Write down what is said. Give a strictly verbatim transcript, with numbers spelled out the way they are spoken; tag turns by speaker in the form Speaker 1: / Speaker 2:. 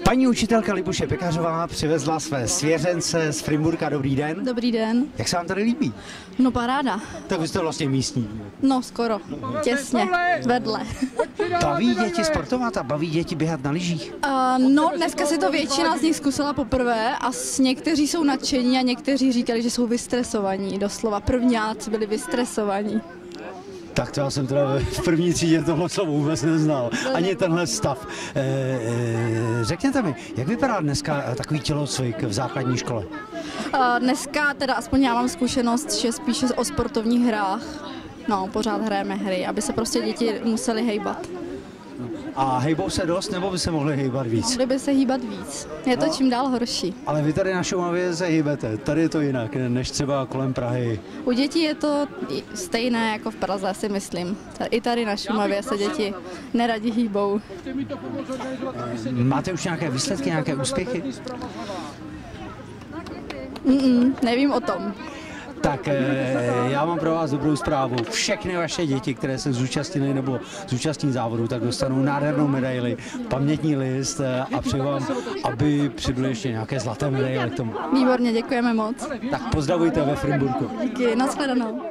Speaker 1: Paní učitelka Libuše Pekařová přivezla své svěřence z Frimburka. Dobrý den.
Speaker 2: Dobrý den.
Speaker 1: Jak se vám tady líbí?
Speaker 2: No paráda.
Speaker 1: Tak vy jste vlastně místní.
Speaker 2: No skoro, těsně, vedle.
Speaker 1: Baví děti sportovat a baví děti běhat na lyžích?
Speaker 2: Uh, no, dneska si to většina z nich zkusila poprvé a s někteří jsou nadšení a někteří říkali, že jsou vystresovaní. Doslova prvňáci byli vystresovaní.
Speaker 1: Tak to já jsem teda v první třídě tohle slovo vůbec neznal. Ani tenhle stav. E, e, řekněte mi, jak vypadá dneska takový tělocvik v základní škole?
Speaker 2: Uh, dneska teda aspoň já mám zkušenost, že spíše o sportovních hrách. No, pořád hrajeme hry, aby se prostě děti museli hejbat.
Speaker 1: A hejbou se dost, nebo by se mohli hejbat víc?
Speaker 2: Mohli by se hýbat víc. Je to no, čím dál horší.
Speaker 1: Ale vy tady na Šumavě se hýbete. Tady je to jinak, než třeba kolem Prahy.
Speaker 2: U dětí je to stejné jako v Praze, si myslím. I tady na Šumavě se děti neradi hýbou.
Speaker 1: Máte už nějaké výsledky, nějaké úspěchy?
Speaker 2: Mm-mm, nevím o tom.
Speaker 1: Tak já mám pro vás dobrou zprávu. Všechny vaše děti, které se zúčastnily nebo zúčastní závodu, tak dostanou nádhernou medaili, pamětní list a přeju vám, aby přibyly ještě nějaké zlaté medaile k tomu.
Speaker 2: Výborně, děkujeme moc.
Speaker 1: Tak pozdravujte ve Frimburku.
Speaker 2: Díky, nashledanou.